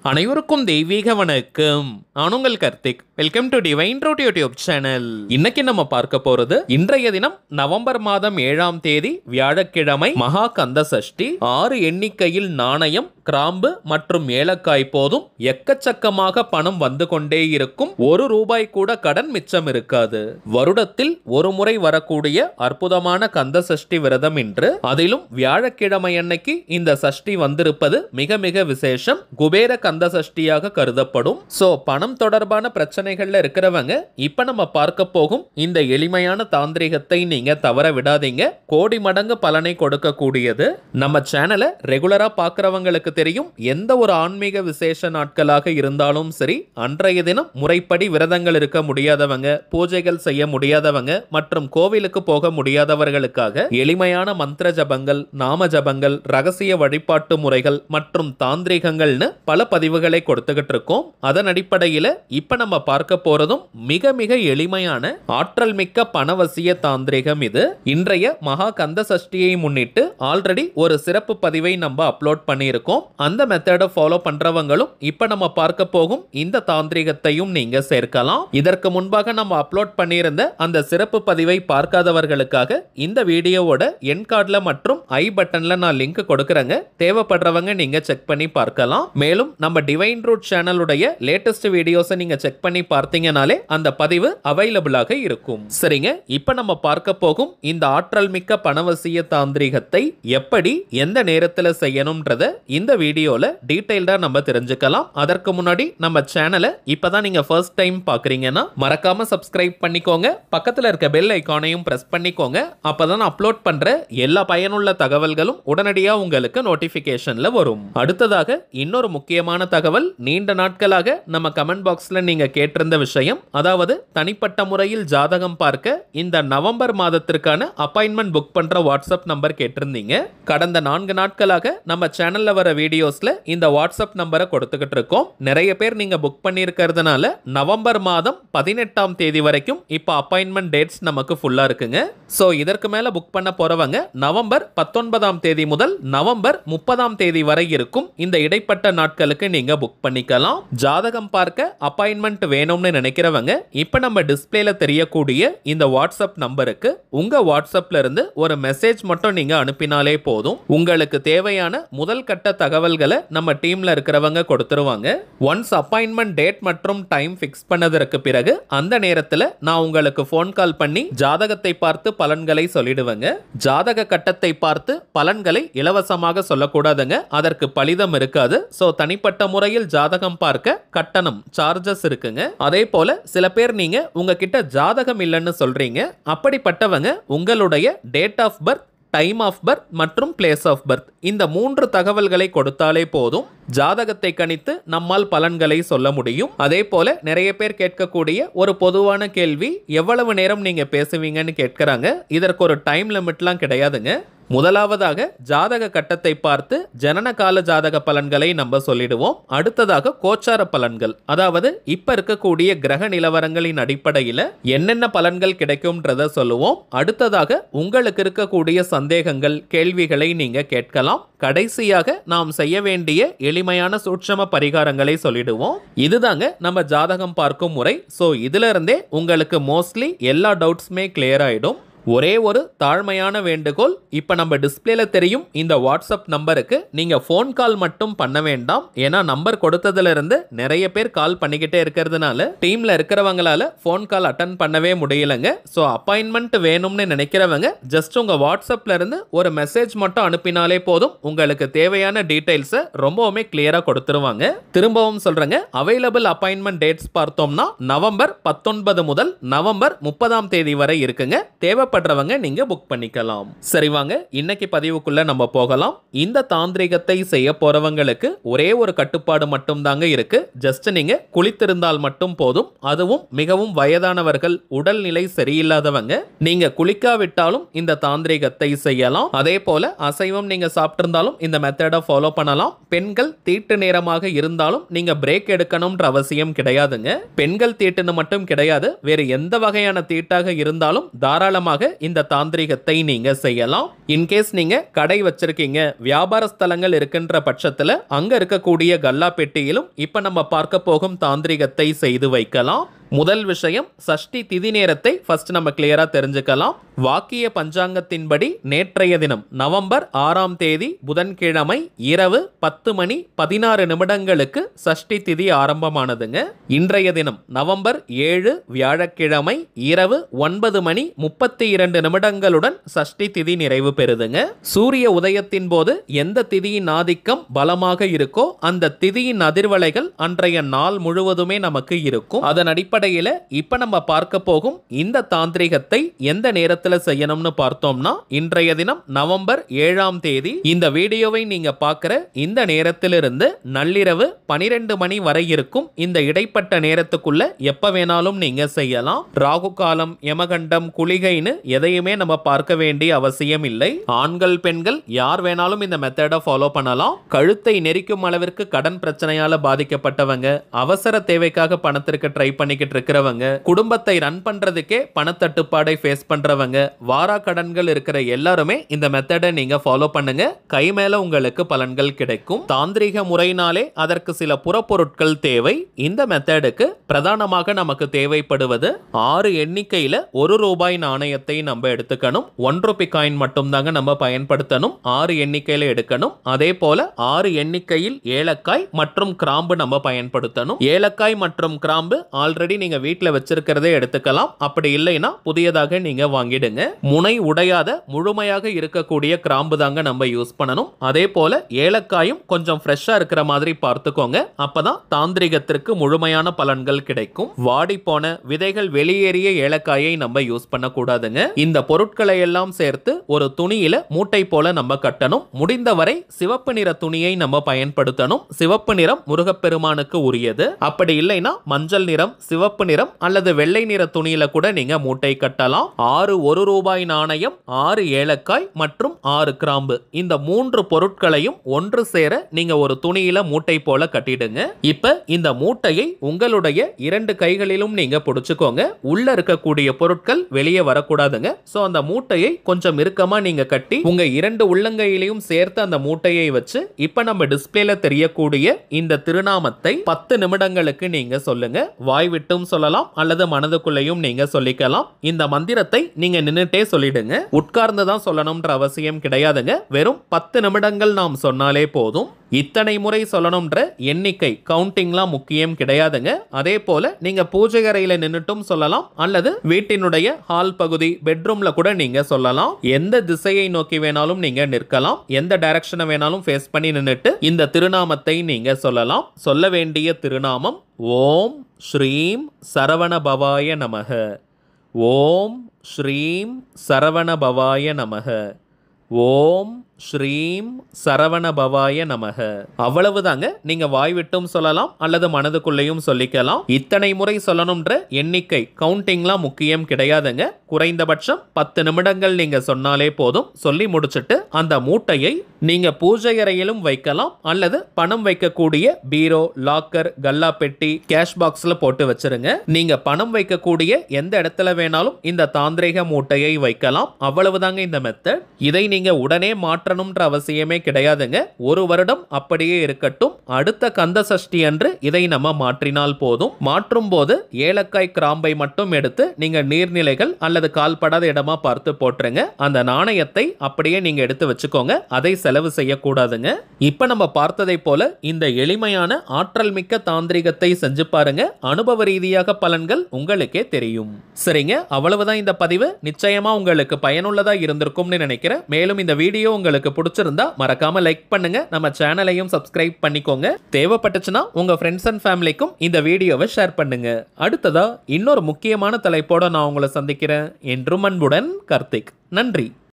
அனைவருக்கும் தெய்வீக வணக்கம். நான் உங்கள் Karthik. Welcome to divine truth YouTube channel. இன்னைக்கு நம்ம பார்க்க போறது இன்றைய தினம் நவம்பர் மாதம் 7ஆம் தேதி வியாழக்கிழமை மகா கந்த சஷ்டி. 6 எண்ணிக்கையில் நாணயம், கிராம்பு மற்றும் ஏலக்காய் போதும் எக்கச்சக்கமாக பணம் வந்து கொண்டே இருக்கும். ₹1 கூட கடன் மிச்சம் இருக்காது. வருடத்தில் ஒரு முறை வரக்கூடிய அற்புதமான கந்த சஷ்டி விரதம் இன்று. அதிலும் வியாழக்கிழமை அன்னைக்கு இந்த சஷ்டி வந்திருப்பது மிக மிக விசேஷம். குபேர கந்த சஷ்டியாக கருதப்படும். சோ பணம் தொடர்பான பிரச்சனைகள்ல இருக்கிறவங்க இப்ப நம்ம பார்க்க போகும் இந்த எளிமையான தாந்திரிகத்தை நீங்க தவற விடாதீங்க. கோடி மடங்கு பலனை கொடுக்கக்கூடியது. நம்ம சேனலை ரெகுலரா பார்க்கிறவங்களுக்கு தெரியும். எந்த ஒரு ஆன்மீக விசேஷ நாட்களாக இருந்தாலும் சரி, அன்றைய தினம் முறைப்படி விரதங்கள் இருக்க முடியாதவங்க, பூஜைகள் செய்ய முடியாதவங்க மற்றும் கோவிலுக்கு போக முடியாதவர்களுக்காக எளிமையான மந்திர ஜபங்கள், நாம ஜபங்கள், ரகசிய வழிபாட்டு முறைகள் மற்றும் தாந்திரிகங்கள்னு பல பதிவுகளை கொடுத்துக்கிட்டு இருக்கோம். அதன் அடிப்படையில் இப்ப நம்ம பார்க்க போறதும் மிக மிக எளிமையான ஆற்றல் மிக்க பணவசிய தாந்திரிகம் இது. இன்றைய மகா கந்த சஷ்டியை முன்னிட்டு ஆல்ரெடி ஒரு சிறப்பு பதிவை நம்ம அப்லோட் பண்ணியிருக்கோம். அந்த மெத்தடை ஃபாலோ பண்றவங்களும் இப்ப நம்ம பார்க்க போகும் இந்த தாந்திரிகத்தையும் நீங்க சேர்க்கலாம். இதற்கு முன்பாக நம்ம அப்லோட் பண்ணியிருந்த அந்த சிறப்பு பதிவை பார்க்காதவர்களுக்காக இந்த வீடியோவோட என் கார்டுல மற்றும் ஐ பட்டன்ல நான் லிங்க் கொடுக்கறேங்க. தேவைப்படுறவங்க நீங்க செக் பண்ணி பார்க்கலாம். மேலும் நம்ம டிவைன் ட்ரூத் சேனலுடைய லேட்டஸ்ட் வீடியோஸை நீங்க செக் பண்ணி பார்த்தீங்கனாலே அந்த பதிவு அவைலபிளாக இருக்கும். சரிங்க, இப்ப நம்ம பார்க்க போகும் இந்த ஆற்றல் மிக்க பணவசிய தாந்திரிகத்தை எப்படி எந்த நேரத்தில் செய்யணும்ன்றத இந்த வீடியோல டீடைல்டா நம்ம தெரிஞ்சுக்கலாம். அதற்கு முன்னாடி நம்ம சேனலை இப்பதான் நீங்க ஃபர்ஸ்ட் டைம் பார்க்கறீங்கன்னா மறக்காம சப்ஸ்கிரைப் பண்ணிக்கோங்க. பக்கத்துல இருக்க பெல் ஐகானையும் பிரஸ் பண்ணிக்கோங்க. அப்பதான் அப்லோட் பண்ற எல்லா பயனுள்ள தகவல்களும் உடனடியாக உங்களுக்கு நோட்டிபிகேஷன்ல வரும். அடுத்ததாக இன்னொரு முக்கியமான தகவல், நீண்ட நாட்களாக நம்ம கமெண்ட் பாக்ஸ்ல நீங்க கேட்டிருந்த விஷயம், அதாவது தனிப்பட்ட முறையில் ஜாதகம் பார்க்க இந்த நவம்பர் மாதத்திற்கான அப்பாயின்மெண்ட் புக் பண்ற வாட்ஸ்அப் நம்பர் கேட்டிருந்தீங்க. கடந்த 4 நாட்களாக நம்ம சேனல்ல வர வீடியோஸ்ல இந்த வாட்ஸ்அப் நம்பரை கொடுத்துக்கிட்டு இருக்கோம். நிறைய பேர் நீங்க புக் பண்ணியிருக்கிறதுனால நவம்பர் மாதம் 18ஆம் தேதி வரைக்கும் இப்ப அப்பாயின்மெண்ட் டேட்ஸ் நமக்கு ஃபுல்லா இருக்குங்க. சோ இதற்கு மேல புக் பண்ண போறவங்க நவம்பர் 19ஆம் தேதி முதல் நவம்பர் 30ஆம் தேதி வரை இருக்கும் இந்த இடைப்பட்ட நாட்களுக்கு நீங்க புக் பண்ணிக்கலாம். ஜாதகம் பார்க்க அப்பாயின்மெண்ட் வேணும்னு நினைக்கிறவங்க இப்ப நம்ம டிஸ்பிளேல தெரியக்கூடிய இந்த வாட்ஸ்அப் நம்பருக்கு உங்க வாட்ஸ்அப்ல இருந்து ஒரு மெசேஜ் மட்டும் நீங்க அனுப்பினாலே போதும். உங்களுக்கு தேவையான முதல் கட்ட தகவல்களை நம்ம டீம்ல இருக்கிறவங்க கொடுத்துருவாங்க. ஒன்ஸ் அப்பாயின்மெண்ட் டேட் மற்றும் டைம் ஃபிக்ஸ் பண்ணதற்கு பிறகு அந்த நேரத்தில் நான் உங்களுக்கு ஃபோன் கால் பண்ணி ஜாதகத்தை பார்த்து பலன்களை சொல்லிடுவேங்க. ஜாதக கட்டத்தை பார்த்து பலன்களை இலவசமாக சொல்லக்கூடாதுங்க. அதற்கு பலிதம் இருக்காது. சோ தனிப்பட்ட முறையில் ஜாதகம் பார்க்க கட்டணம் சார்ஜஸ் இருக்குங்க. அதே போல சில பேர் நீங்க உங்ககிட்ட ஜாதகம் இல்லைன்னு சொல்றீங்க. அப்படிப்பட்டவங்க உங்களுடைய date of birth, time of birth மற்றும் பிளேஸ் ஆஃப் பர்த் இந்த 3 தகவல்களை கொடுத்தாலே போதும். ஜாதகத்தை கணித்து நம்மால் பலன்களை சொல்ல முடியும். அதே போல நிறைய பேர் கேட்கக்கூடிய ஒரு பொதுவான கேள்வி, எவ்வளவு நேரம் நீங்க பேசுவீங்கன்னு கேட்கிறாங்க. இதற்கு ஒரு டைம் லிமிட்லாம் கிடையாதுங்க. முதலாவதாக ஜாதக கட்டத்தை பார்த்து ஜனன கால ஜாதக பலன்களை நம்ம சொல்லிடுவோம். அடுத்ததாக கோச்சார பலன்கள், அதாவது இப்ப இருக்கக்கூடிய கிரக நிலவரங்களின் அடிப்படையில் என்னென்ன பலன்கள் கிடைக்கும்ன்றத சொல்லுவோம். அடுத்ததாக உங்களுக்கு இருக்கக்கூடிய சந்தேகங்கள், கேள்விகளை நீங்க கேட்கலாம். கடைசியாக நாம் செய்ய வேண்டிய எளிமையான சூட்சம பரிகாரங்களை சொல்லிடுவோம். இதுதாங்க நம்ம ஜாதகம் பார்க்கும் முறை. சோ இதுல இருந்தே உங்களுக்கு மோஸ்ட்லி எல்லா டவுட்ஸுமே கிளியர் ஆயிடும். ஒரே ஒரு தாழ்மையான வேண்டுகோள், இப்ப நம்ம டிஸ்பிளேல தெரியும் இந்த வாட்ஸ்அப் நம்பருக்கு நீங்க ஃபோன் கால் மட்டும் பண்ண வேண்டாம். ஏன்னா நம்பர் கொடுத்ததுல இருந்து நிறைய பேர் கால் பண்ணிக்கிட்டே இருக்கிறதுனால டீம்ல இருக்கிறவங்களால ஃபோன் கால் அட்டன் பண்ணவே முடியலங்க. சோ அப்பாயின்மெண்ட் வேணும்னு நினைக்கிறவங்க ஜஸ்ட் உங்க வாட்ஸ்அப்ல இருந்து ஒரு மெசேஜ் மட்டும் அனுப்பினாலே போதும். உங்களுக்கு தேவையான டீடைல்ஸை ரொம்பவுமே கிளியரா கொடுத்துருவாங்க. திரும்பவும் சொல்றேங்க, அவைலபிள் அப்பாயின்மெண்ட் டேட்ஸ் பார்த்தோம்னா நவம்பர் 19 முதல் நவம்பர் 30ஆம் தேதி வரை இருக்குங்க. தேவைப்படுறவங்க நீங்க புக் பண்ணிக்கலாம். சரி வாங்க இன்னைக்கு பதிவுக்குள்ள நம்ம போகலாம். இந்த தாந்திரிகத்தை செய்ய போறவங்களுக்கு ஒரே ஒரு கட்டுப்பாடு மட்டும் தாங்க இருக்கு. ஜஸ்ட் நீங்க குளித்திருந்தால் மட்டும் போதும். அதுவும் மிகவும் வயதானவர்கள், உடல்நிலை சரியில்லாதவங்க, நீங்க குளிக்காவிட்டாலும் இந்த தாந்திரிகத்தை செய்யலாம். அதே போல அசைவம் நீங்க சாப்பிட்டிருந்தாலும் இந்த மெத்தடை ஃபாலோ பண்ணலாம். பெண்கள் தீட்டு நேரமாக இருந்தாலும் நீங்க பிரேக் எடுக்கணும்ன்ற அவசியம் கிடையாதுங்க. பெண்கள் தீட்டுன்னு மட்டும் கிடையாது, வேறு எந்த வகையான தீட்டாக இருந்தாலும் தாராளமாக மூலமாக இந்த தாந்திரிகத்தை நீங்க செய்யலாம். இன்கேஸ் நீங்க கடை வச்சிருக்கீங்க, வியாபார ஸ்தலங்கள் இருக்கின்ற பட்சத்துல அங்க இருக்கக்கூடிய கல்லா பெட்டியிலும் இப்ப நம்ம பார்க்க போகும் தாந்திரிகத்தை செய்து வைக்கலாம். முதல் விஷயம், சஷ்டி திதி நேரத்தை ஃபர்ஸ்ட் நம்ம கிளியரா தெரிஞ்சுக்கலாம். வாக்கிய பஞ்சாங்கத்தின்படி நேற்றைய தினம் நவம்பர் 6ஆம் தேதி புதன்கிழமை இரவு 10:16 சஷ்டி திதி ஆரம்பமானதுங்க. இன்றைய தினம் நவம்பர் 7 வியாழக்கிழமை இரவு 9:32 சஷ்டி திதி நிறைவு பெறுதுங்க. சூரிய உதயத்தின் போது எந்த திதியின் ஆதிக்கம் பலமாக இருக்கோ அந்த திதியின் அதிர்வலைகள் அன்றைய நாள் முழுவதுமே நமக்கு இருக்கும். அதன் அடிப்படையில் இப்ப நம்ம பார்க்க போகும் இந்த தாந்திரிகத்தை எந்த நேரத்தில் செய்யணும்னு பார்த்தோம்னா, இன்றைய தினம் நவம்பர் 7ஆம் தேதி இந்த வீடியோவை நீங்க பார்க்கிற இந்த நேரத்திலிருந்து நள்ளிரவு 12 மணி வரை இருக்கும் இந்த இடைப்பட்ட நேரத்துக்குள்ள எப்ப வேணாலும் நீங்க செய்யலாம். ராகு காலம், யமகண்டம், குளிகைன்னு எதையுமே நம்ம பார்க்க வேண்டிய அவசியம் இல்லை. ஆண்கள் பெண்கள் யார் வேணாலும் இந்த மெத்தடை ஃபாலோ பண்ணலாம். கழுத்தை நெரிக்கும் அளவிற்கு கடன் பிரச்சனையால பாதிக்கப்பட்டவங்க, அவசர தேவைக்காக பணத்திற்கு ட்ரை பண்ணிக்கிட்டு இருக்கிறவங்க, குடும்பத்தை ரன் பண்றதுக்கே பணத்தட்டுப்பாடை ஃபேஸ் பண்றவங்க, வாரா கடன்கள் இருக்கிற எல்லாருமே இந்த மெத்தடை நீங்க ஃபாலோ பண்ணுங்க. கை மேல உங்களுக்கு பலன்கள் கிடைக்கும். தாந்திரிக முறையினாலே அதற்கு சில புறப்பொருட்கள் தேவை. இந்த மெத்தடுக்கு பிரதானமாக நமக்கு தேவைப்படுவது 6 எண்ணிக்கையில 1 ரூபாய் நாணயத்தை நம்ம எடுத்துக்கணும். 1 ரூபி காயின் மட்டும் தாங்க நம்ம பயன்படுத்தணும். 6 எண்ணிக்கையில எடுக்கணும். அதே போல 6 எண்ணிக்கையில் ஏலக்காய் மற்றும் கிராம்பு நம்ம பயன்படுத்தணும். ஏலக்காய் மற்றும் கிராம்பு ஆல்ரெடி நீங்க வீட்ல வச்சிருக்கிறதே எடுத்துக்கலாம். அப்படி இல்லைன்னா புதியதாக நீங்க வாங்கிடுங்க. முனை உடையாத முழுமையாக இருக்கக்கூடிய கிராம்பு தாங்க நம்ம யூஸ் பண்ணணும். அதே போல ஏலக்காயும் கொஞ்சம் ஃப்ரெஷ்ஷா இருக்கிற மாதிரி பார்த்துக்கோங்க. அப்பதான் தாந்திரிகத்திற்கு முழுமையான பலன்கள் கிடைக்கும். வாடி போன விதைகள் வெளியேறிய ஏலக்காயை நம்ம யூஸ் பண்ண கூடாதுங்க. இந்த பொருட்களை எல்லாம் சேர்த்து ஒரு துணியில மூட்டை போல நம்ம கட்டணும். முடிந்தவரை சிவப்பு நிற துணியை நம்ம பயன்படுத்தணும். சிவப்பு நிறம் முருகப்பெருமானுக்கு உரியது. அப்படி இல்லைன்னா மஞ்சள் நிறம், சிவப்பு நிறம் அல்லது வெள்ளை நிற துணியில கூட நீங்க மூட்டை கட்டலாம். 6 1 ரூபாய் நாணயம், 6 ஏலக்காய் மற்றும் 6 கிராம்பு, இந்த 3 பொருட்களையும் ஒன்று சேர நீங்க ஒரு துணியில மூட்டை போல கட்டிடுங்க. இப்ப இந்த மூட்டையை உங்களுடைய 2 கைகளிலும் நீங்க பிடிச்சுக்கோங்க. உள்ள இருக்கக்கூடிய பொருட்கள் வெளியே வரக்கூடாதுங்க. சோ அந்த மூட்டையை கொஞ்சம் இறுக்கமா நீங்க கட்டி உங்க 2 உள்ளங்கையிலையும் சேர்த்து அந்த மூட்டையை வச்சு இப்ப நம்ம டிஸ்பிளேல தெரியக்கூடிய இந்த திருநாமத்தை 10 நிமிடங்களுக்கு நீங்க சொல்லுங்க. வாய் விட்டும் சொல்லலாம் அல்லது மனதுக்குள்ளேயும் நீங்க சொல்லிக்கலாம். இந்த மந்திரத்தை நீங்க நின்னுட்டே சொல்லிடுங்க. உட்கார்ந்து தான் சொல்லணும்ன்ற அவசியம் கிடையாதுங்க. வெறும் 10 நிமிடங்கள் நாம் சொன்னாலே போதும். இத்தனை முறை சொல்லணும்ன்ற எண்ணிக்கை கவுண்டிங்லாம் முக்கியம் கிடையாதுங்க. அதே போல நீங்க பூஜை அறையில நின்னுட்டும் சொல்லலாம் அல்லது வீட்டினுடைய ஹால் பகுதி, பெட்ரூம்ல கூட நீங்க சொல்லலாம். எந்த திசையை நோக்கி வேணாலும் நீங்க நிற்கலாம். எந்த டைரக்ஷனை வேணாலும் ஃபேஸ் பண்ணி நின்னுட்டு இந்த திருநாமத்தை நீங்க சொல்லலாம். சொல்ல வேண்டிய திருநாமம் ஓம் ஸ்ரீம் சரவண பவாய நமக. ஓம் ஸ்ரீம் சரவண பவாய நமக. ஓம் ஸ்ரீம் சரவண பவாய நமக. அவ்வளவுதாங்க. நீங்க வாய் விட்டும் சொல்லலாம் அல்லது மனதுக்குள்ளேயும் சொல்லிக்கலாம். இத்தனை முறை சொல்லணும்ன்ற எண்ணிக்கை கவுண்டிங்லாம் முக்கியம் கிடையாதுங்க. குறைந்தபட்சம் 10 நிமிடங்கள் நீங்க சொன்னாலே போதும். சொல்லி முடிச்சிட்டு அந்த மூட்டையை நீங்க பூஜை அறையிலும் வைக்கலாம் அல்லது பணம் வைக்கக்கூடிய பீரோ, லாக்கர், கல்லா பெட்டி, கேஷ் பாக்ஸ்ல போட்டு வச்சிருங்க. நீங்க பணம் வைக்கக்கூடிய எந்த இடத்துல வேணாலும் இந்த தாந்திரிக மூட்டையை வைக்கலாம். அவ்வளவுதாங்க இந்த மெத்தட். இதை நீங்க உடனே மாற்றணும்ன்ற அவசியமே கிடையாதுங்க. 1 வருடம் அப்படியே இருக்கட்டும். அடுத்த கந்த சஷ்டி அன்று இதை நம்ம மாற்றினால் போதும். மாற்றும் போது ஏலக்காய் கிராம்பை மட்டும் எடுத்து நீங்க நீர்நிலைகள் அல்லது கால்படாத இடமா பார்த்து போட்டுருங்க. அந்த நாணயத்தை அப்படியே நீங்க எடுத்து வச்சுக்கோங்க. அதை செலவு செய்யக்கூடாதுங்க. இப்ப நம்ம பார்த்ததை போல இந்த எளிமையான ஆற்றல் மிக்க தாந்திரிகத்தை செஞ்சு பாருங்க. அனுபவ ரீதியாக பலன்கள் உங்களுக்கே தெரியும். சரிங்க, அவ்வளவுதான் இந்த பதிவு. நிச்சயமா உங்களுக்கு பயனுள்ளதா இருந்திருக்கும்னு நினைக்கிறேன். மேலும் இந்த வீடியோ உங்களுக்கு பிடிச்சிருந்தா மறக்காம லைக் பண்ணுங்க. நம்ம சேனலையும் சப்ஸ்கிரைப் பண்ணிக்கோங்க. தேவைப்பட்டுச்சுன்னா உங்க ஃப்ரெண்ட்ஸ் அண்ட் ஃபேமிலிக்கும் இந்த வீடியோவை ஷேர் பண்ணுங்க. அடுத்ததா இன்னொரு முக்கியமான தலைப்போட நான் உங்களை சந்திக்கிறேன். என்றும் அன்புடன் கார்த்திக். நன்றி.